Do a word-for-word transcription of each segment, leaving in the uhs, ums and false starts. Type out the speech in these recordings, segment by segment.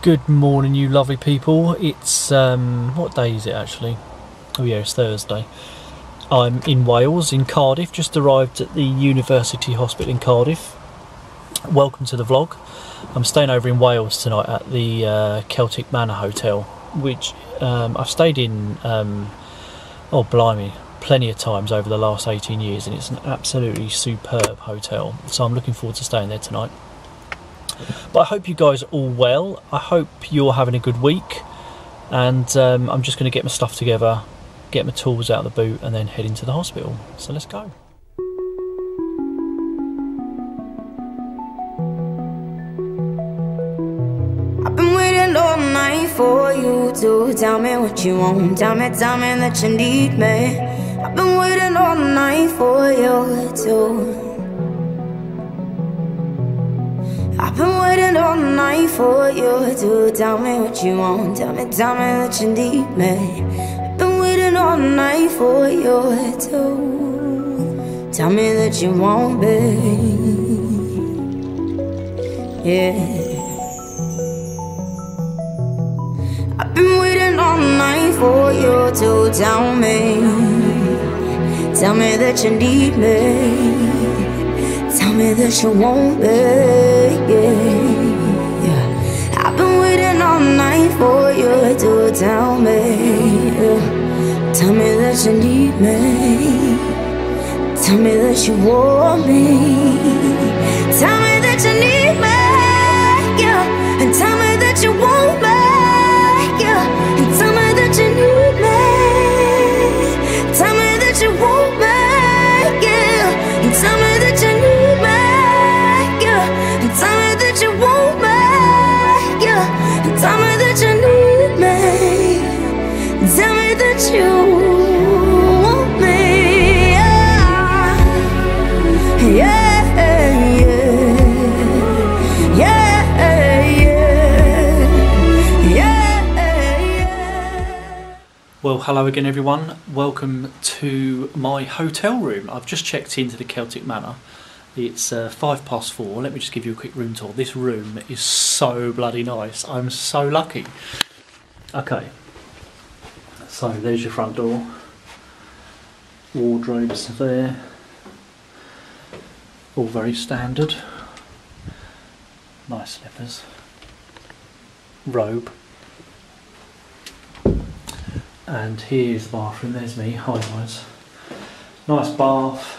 Good morning, you lovely people. It's um, what day is it actually? Oh yeah, it's Thursday. I'm in Wales, in Cardiff. Just arrived at the University Hospital in Cardiff. Welcome to the vlog. I'm staying over in Wales tonight at the uh, Celtic Manor Hotel, which um, I've stayed in. Um, oh blimey, plenty of times over the last eighteen years, and it's an absolutely superb hotel. So I'm looking forward to staying there tonight. But I hope you guys are all well. I hope you're having a good week, and um, I'm just going to get my stuff together, get my tools out of the boot, and then head into the hospital. So let's go. I've been waiting all night for you to tell me what you want. Tell me, tell me that you need me. I've been waiting all night for you to. I've been waiting all night for you to tell me what you want. Tell me, tell me that you need me. I've been waiting all night for you to tell me that you want me. Yeah. I've been waiting all night for you to tell me. Tell me that you need me. Tell me that you want me, yeah, yeah. I've been waiting all night for you to tell me, yeah. Tell me that you need me. Tell me that you want me. Tell me that you need me, yeah. And tell me that you want me, yeah. And tell me that you need me. Tell me that you want me, yeah. And tell me that you need me. Tell me that you want me, yeah. And tell me that you need me. Tell me that you want me, yeah. Yeah, yeah, yeah, yeah, yeah. Well, hello again everyone. Welcome to my hotel room. I've just checked into the Celtic Manor. It's uh, five past four. Let me just give you a quick room tour. This room is so bloody nice. I'm so lucky. Okay, so there's your front door. Wardrobes there. All very standard. Nice slippers. Robe. And here's the bathroom. There's me. Hi guys. Nice bath.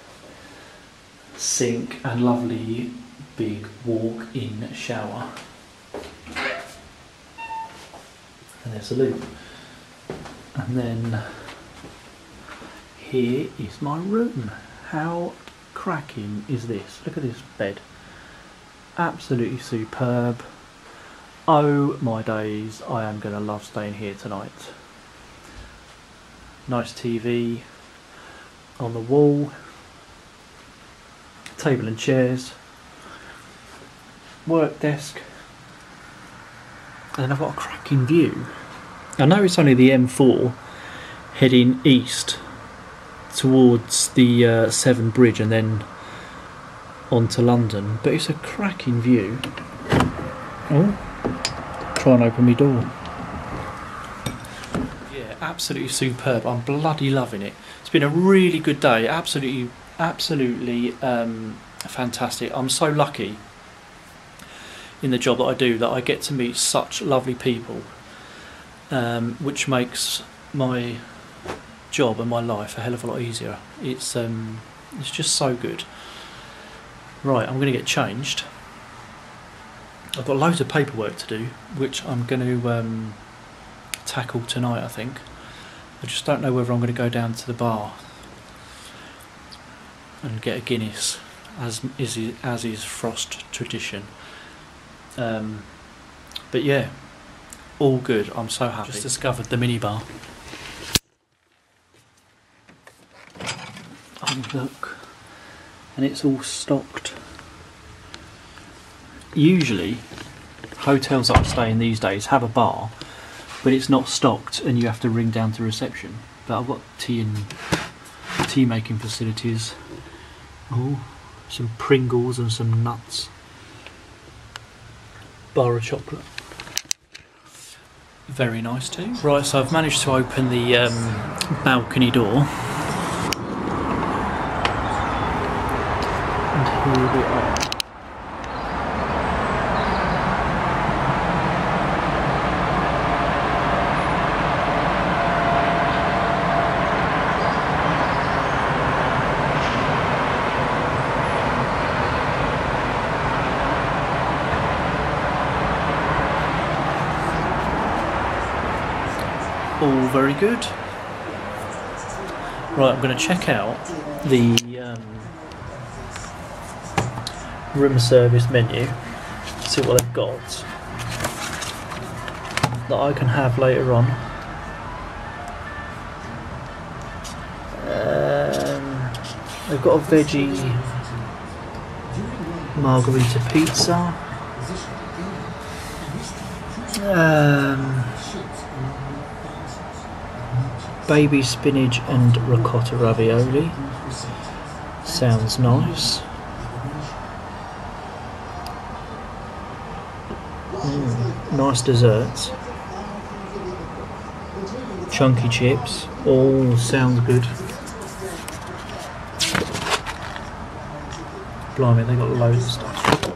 Sink and lovely big walk-in shower. And there's the loo. And then here is my room. How cracking is this? Look at this bed. Absolutely superb. Oh my days, I am going to love staying here tonight. Nice T V on the wall. Table and chairs, work desk, and then I've got a cracking view. I know it's only the M four heading east towards the uh, Severn Bridge and then on to London, but it's a cracking view. Oh, try and open my door. Yeah, absolutely superb. I'm bloody loving it. It's been a really good day. Absolutely. Absolutely um, fantastic. I'm so lucky in the job that I do that I get to meet such lovely people, um, which makes my job and my life a hell of a lot easier. It's um, it's just so good. Right, I'm going to get changed. I've got loads of paperwork to do, which I'm going to um, tackle tonight, I think. I just don't know whether I'm going to go down to the bar and get a Guinness, as is as is Frost tradition. Um, but yeah, all good. I'm so happy. Just discovered the minibar. Oh look, and it's all stocked. Usually, hotels that I stay in these days have a bar, but it's not stocked, and you have to ring down to reception. But I've got tea and tea making facilities. Oh, some Pringles and some nuts. Bar of chocolate. very nice too. Right, so I've managed to open the um, balcony door. And here we are. All very good. Right, I'm going to check out the um, room service menu, see what they've got that I can have later on. Um, they've got a veggie margarita pizza. Um, baby spinach and ricotta ravioli. Sounds nice. Mm, nice desserts. Chunky chips. All sounds good. Blimey, they got loads of stuff.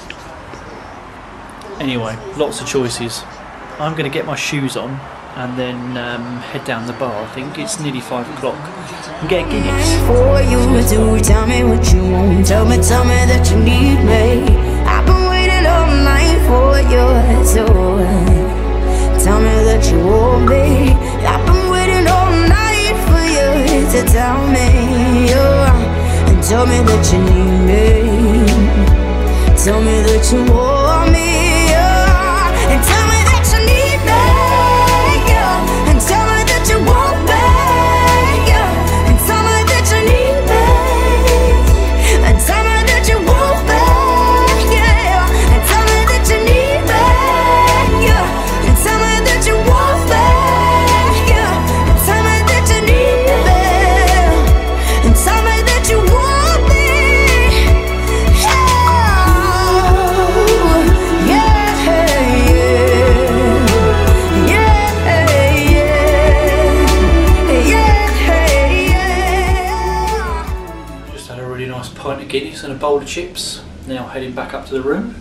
Anyway, lots of choices. I'm going to get my shoes on and then um, head down the bar. I think it's nearly five o'clock. And get a Guinness. For you to tell me what you want, tell me, tell me that you need me. I've been waiting all night for you, so tell me that you want me. I've been waiting all night for you to tell me, yeah, and tell me that you need me. Tell me that you want me, yeah, and tell me that you need me. Tell me that you want me, yeah. And tell me that you need me. And tell me that you want me, yeah. And tell me that you need me, yeah. And tell me that you want me, yeah. And tell me that you need me. And tell me that you want me, yeah. Yeah, pint of Guinness and a bowl of chips. Now heading back up to the room.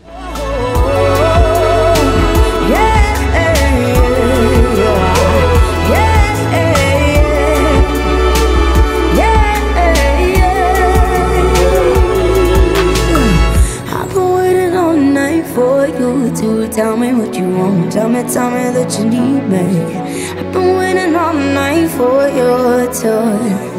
I've been waiting all night for you to tell me what you want. Tell me, tell me that you need me. I've been waiting all night for you to.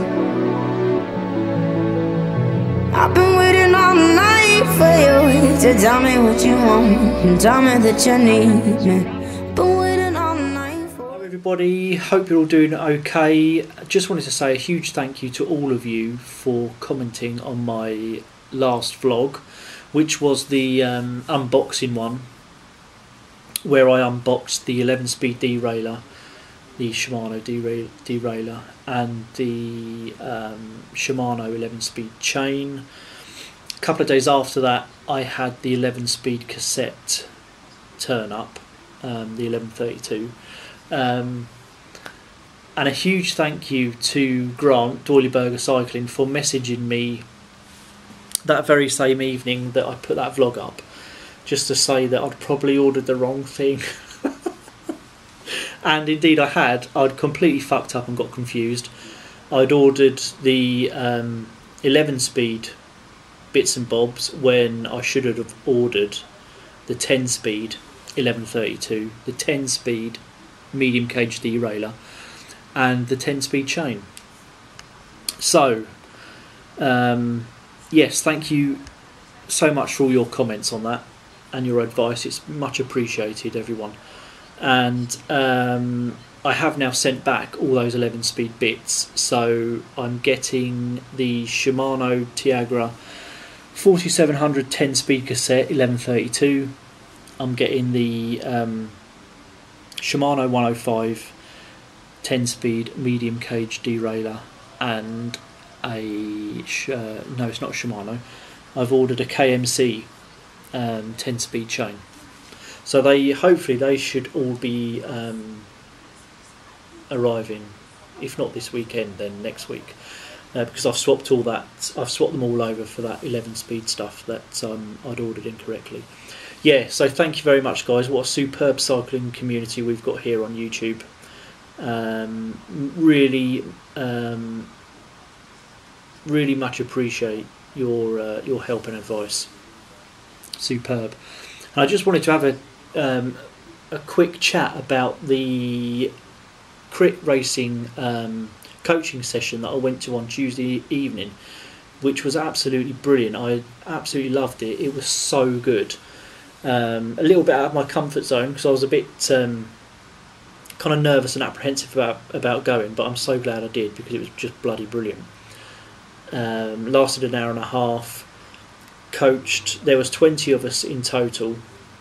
I've been waiting all night for you to tell me what you want and tell me that you need me. Been waiting all night for. Hello everybody, hope you're all doing okay. Just wanted to say a huge thank you to all of you for commenting on my last vlog, which was the um, unboxing one, where I unboxed the eleven speed derailleur, the Shimano derail derailleur, and the um, Shimano eleven speed chain. A couple of days after that I had the eleven speed cassette turn up, um, the eleven thirty-two, um, and a huge thank you to Grant, Doyleyburger Cycling, for messaging me that very same evening that I put that vlog up, just to say that I'd probably ordered the wrong thing. And indeed I had. I'd completely fucked up and got confused. I'd ordered the um, eleven speed bits and bobs when I should have ordered the ten speed eleven thirty-two, the ten speed medium cage derailleur, and the ten speed chain. So um, yes, thank you so much for all your comments on that and your advice. It's much appreciated, everyone. And um, I have now sent back all those eleven speed bits, so I'm getting the Shimano Tiagra forty-seven hundred ten speed cassette eleven thirty-two. I'm getting the um, Shimano one oh five ten speed medium cage derailleur and a uh, no, it's not Shimano. I've ordered a K M C um, ten speed chain. So they hopefully they should all be um, arriving, if not this weekend, then next week. Uh, because I've swapped all that, I've swapped them all over for that eleven speed stuff that um, I'd ordered incorrectly. Yeah, so thank you very much, guys. What a superb cycling community we've got here on YouTube. Um, really, um, really much appreciate your uh, your help and advice. Superb. And I just wanted to have a um, a quick chat about the crit racing Um, coaching session that I went to on Tuesday evening, which was absolutely brilliant. I absolutely loved it. It was so good. Um, a little bit out of my comfort zone because I was a bit um, kind of nervous and apprehensive about about going, but I'm so glad I did because it was just bloody brilliant. Um, lasted an hour and a half. Coached. There was twenty of us in total.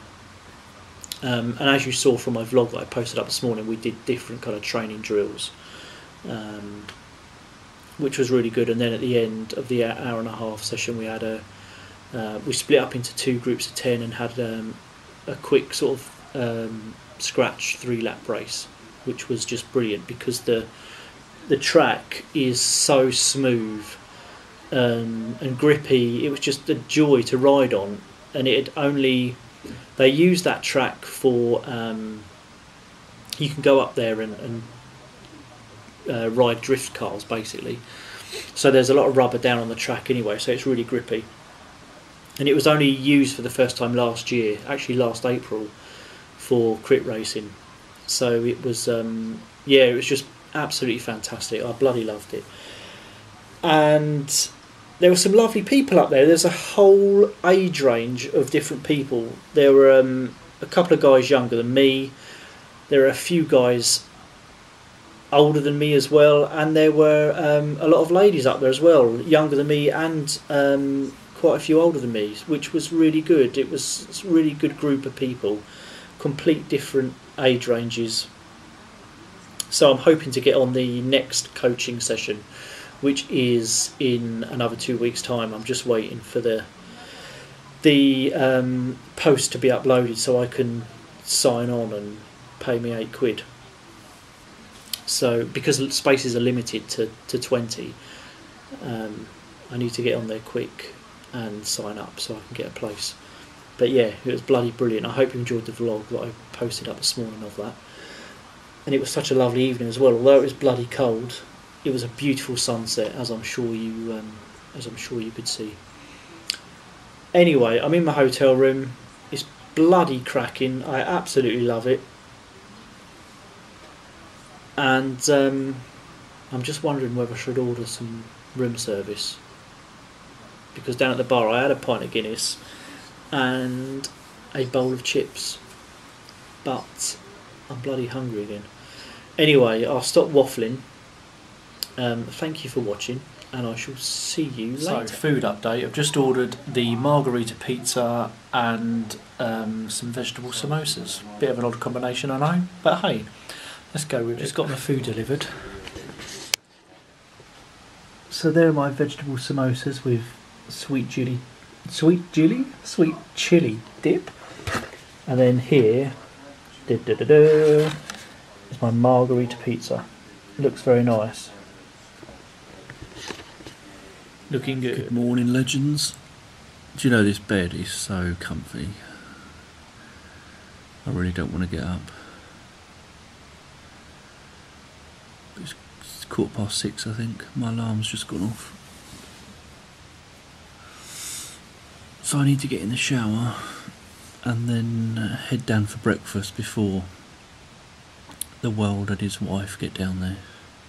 Um, and as you saw from my vlog that I posted up this morning, we did different kind of training drills. Um, which was really good, and then at the end of the hour and a half session we had a uh, we split up into two groups of ten and had um, a quick sort of um, scratch three lap race, which was just brilliant because the the track is so smooth um, and grippy. It was just a joy to ride on, and it had only they use that track for um, you can go up there and, and Uh, ride drift cars basically, so there's a lot of rubber down on the track anyway, so it's really grippy, and it was only used for the first time last year, actually last April, for crit racing. So it was um, yeah it was just absolutely fantastic. I bloody loved it, and there were some lovely people up there. There's a whole age range of different people. There were um, a couple of guys younger than me, there are a few guys older than me as well, and there were um, a lot of ladies up there as well, younger than me, and um, quite a few older than me, which was really good. It was a really good group of people, complete different age ranges. So I'm hoping to get on the next coaching session, which is in another two weeks' time. I'm just waiting for the the um, post to be uploaded so I can sign on and pay me eight quid. So because spaces are limited to, to twenty, um, I need to get on there quick and sign up so I can get a place. But yeah, it was bloody brilliant. I hope you enjoyed the vlog that I posted up this morning of that. And it was such a lovely evening as well. Although it was bloody cold, it was a beautiful sunset, as I'm sure you um, as I'm sure you could see. Anyway, I'm in my hotel room. It's bloody cracking. I absolutely love it. And um, I'm just wondering whether I should order some room service, because down at the bar I had a pint of Guinness and a bowl of chips, but I'm bloody hungry again. Anyway, I'll stop waffling. Um, thank you for watching, and I shall see you later. So, food update. I've just ordered the margarita pizza and um, some vegetable samosas. Bit of an odd combination, I know, but hey, let's go with it. Just got my food delivered. So there are my vegetable samosas with sweet chili, sweet chili, sweet chili dip, and then here, da, da, da, da, is my margarita pizza. It looks very nice. Looking good. Good morning, legends. Do you know this bed is so comfy? I really don't want to get up. It's quarter past six, I think. My alarm's just gone off. So I need to get in the shower and then uh, head down for breakfast before the world and his wife get down there.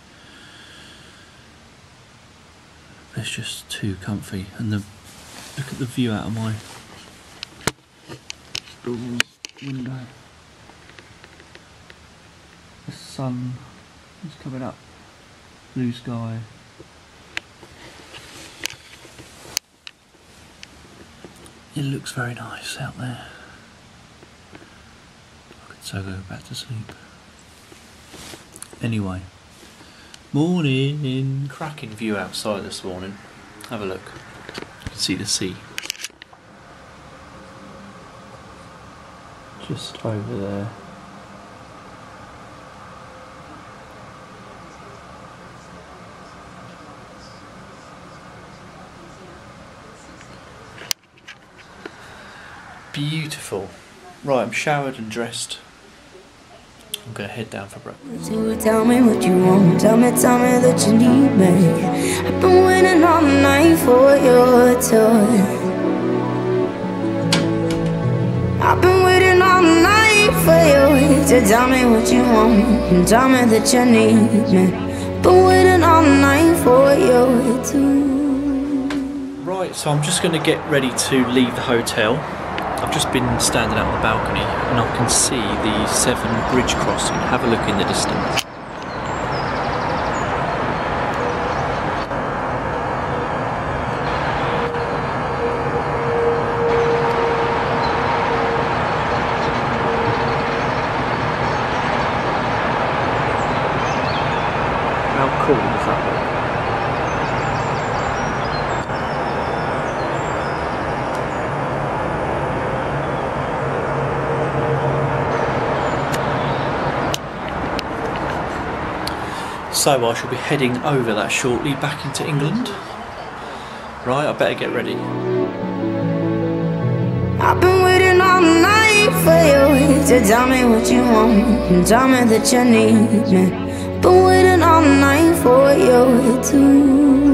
It's just too comfy, and the look at the view out of my window. The sun is coming up, blue sky. It looks very nice out there. I could so go back to sleep. Anyway. Morning! Cracking view outside this morning. Have a look. You can see the sea. just over there. Beautiful. Right, I'm showered and dressed. I'm gonna head down for breakfast. So tell me what you want, tell me, tell me that you need me. I've been waiting all night for your touch. I've been waiting all night for you to tell me what you want and tell me that you need me. Been waiting all night for you to. Right, so I'm just gonna get ready to leave the hotel. I've just been standing out on the balcony and I can see the Severn Bridge crossing. Have a look in the distance. How cool does that look? So I shall be heading over that shortly back into England. Right, I better get ready. I've been waiting all night for you to tell me what you want and tell me that you need me. Been waiting all night for you to.